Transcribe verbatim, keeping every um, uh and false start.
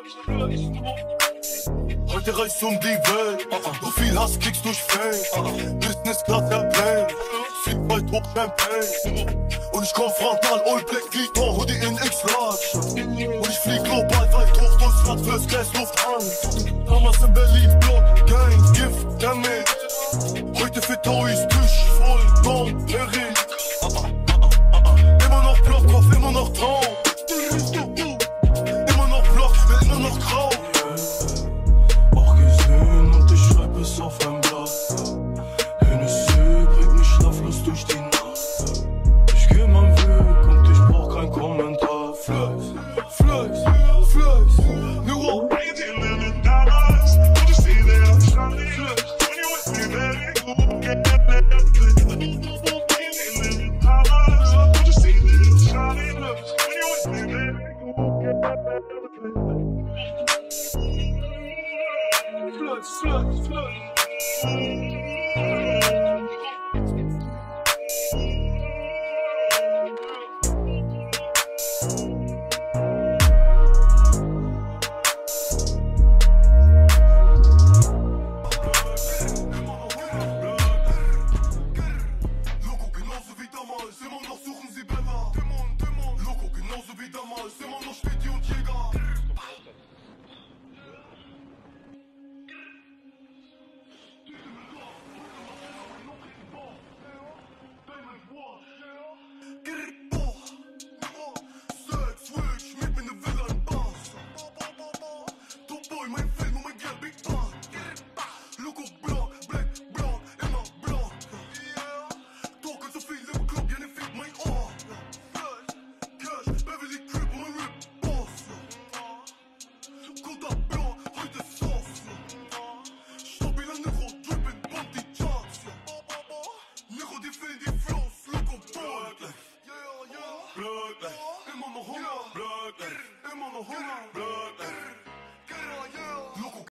Heute reist um die Welt, so viel Hass kriegst durch Fame. Business Class Airplane, sieht weit hoch Champagne. Und ich komm frontal, All Black Glitter, Hoodie in X-Large. Und ich flieg global weit hoch, Deutschland First Class Lufthansa. Damals in Berlin, Block, Gang, Gift, damit. Heute für Toys, Tisch, voll, Dom, Erik. Immer noch Blockkopf, immer noch Traum. Immer noch Block, will immer noch Traum. Auch gesehen und ich schreib es auf ein Blatt. Hennessy bringt mich schlaflos durch die Nacht. Ich geh meinen Weg und ich brauch kein Kommentar. Flex, Flex, Flex, Neuro. Flex, Flex, Flex. Immer noch Hunger, immer noch Hunger.